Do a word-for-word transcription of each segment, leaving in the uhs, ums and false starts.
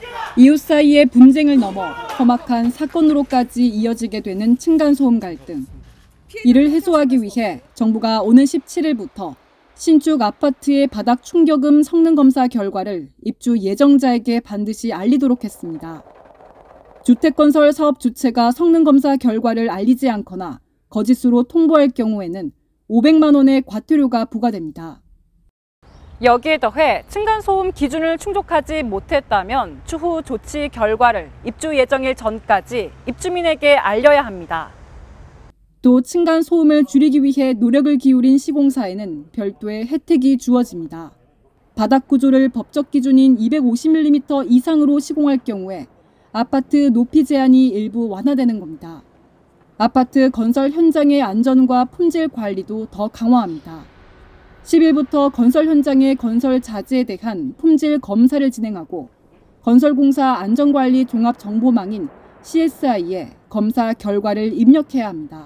이웃 사이의 분쟁을 넘어 험악한 사건으로까지 이어지게 되는 층간소음 갈등. 이를 해소하기 위해 정부가 오는 십칠일부터 신축 아파트의 바닥 충격음 성능 검사 결과를 입주 예정자에게 반드시 알리도록 했습니다. 주택건설 사업 주체가 성능 검사 결과를 알리지 않거나 거짓으로 통보할 경우에는 오백만 원의 과태료가 부과됩니다. 여기에 더해 층간소음 기준을 충족하지 못했다면 추후 조치 결과를 입주 예정일 전까지 입주민에게 알려야 합니다. 또 층간소음을 줄이기 위해 노력을 기울인 시공사에는 별도의 혜택이 주어집니다. 바닥 구조를 법적 기준인 이백오십 밀리미터 이상으로 시공할 경우에 아파트 높이 제한이 일부 완화되는 겁니다. 아파트 건설 현장의 안전과 품질 관리도 더 강화합니다. 십일부터 건설 현장의 건설 자재에 대한 품질 검사를 진행하고 건설공사 안전관리 종합정보망인 씨에스아이에 검사 결과를 입력해야 합니다.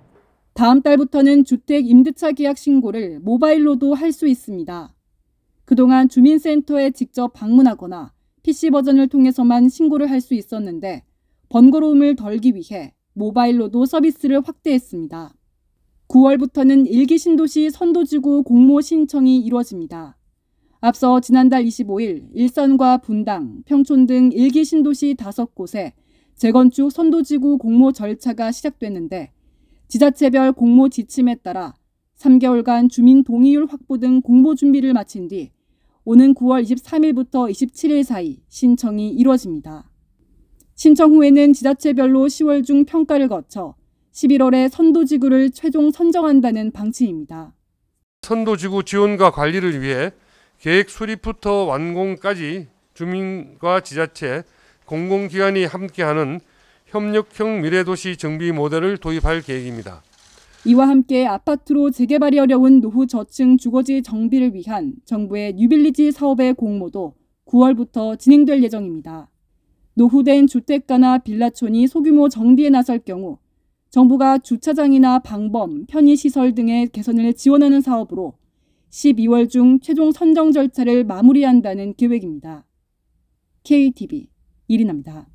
다음 달부터는 주택 임대차 계약 신고를 모바일로도 할 수 있습니다. 그동안 주민센터에 직접 방문하거나 피씨 버전을 통해서만 신고를 할 수 있었는데 번거로움을 덜기 위해 모바일로도 서비스를 확대했습니다. 구월부터는 일기 신도시 선도지구 공모 신청이 이루어집니다. 앞서 지난달 이십오일 일산과 분당, 평촌 등 일기 신도시 다섯 곳에 재건축 선도지구 공모 절차가 시작됐는데 지자체별 공모 지침에 따라 삼 개월간 주민 동의율 확보 등 공모 준비를 마친 뒤 오는 구월 이십삼일부터 이십칠일 사이 신청이 이루어집니다. 신청 후에는 지자체별로 시월 중 평가를 거쳐 십일월에 선도지구를 최종 선정한다는 방침입니다. 선도지구 지원과 관리를 위해 계획 수립부터 완공까지 주민과 지자체, 공공기관이 함께하는 협력형 미래도시 정비 모델을 도입할 계획입니다. 이와 함께 아파트로 재개발이 어려운 노후 저층 주거지 정비를 위한 정부의 뉴빌리지 사업의 공모도 구월부터 진행될 예정입니다. 노후된 주택가나 빌라촌이 소규모 정비에 나설 경우 정부가 주차장이나 방범, 편의시설 등의 개선을 지원하는 사업으로 십이월 중 최종 선정 절차를 마무리한다는 계획입니다. 케이티비 이리나입니다.